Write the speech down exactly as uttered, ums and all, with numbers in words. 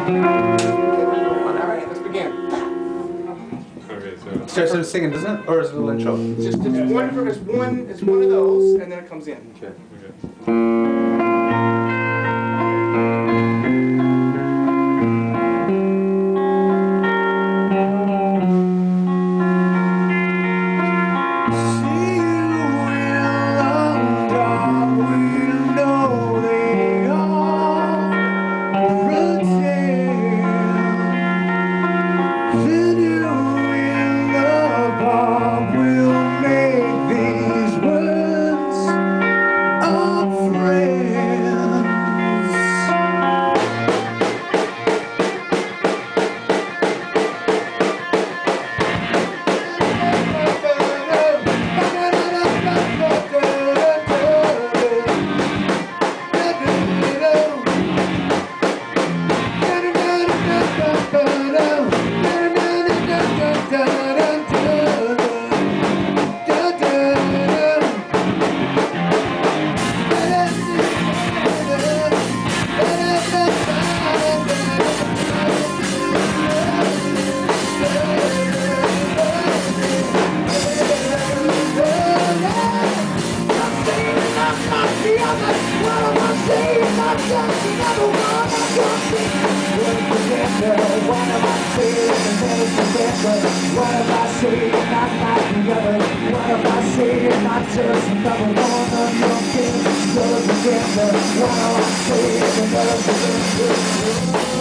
Alright, let's begin. Okay, so Starts him singing, doesn't it? Or is it a little intro? It's just it's one, it's one, it's one of those, and then it comes in. Okay. okay. What if I say I'm not like the other? What if I say I'm not just another one of your kids? Does together. What do I say? It does together.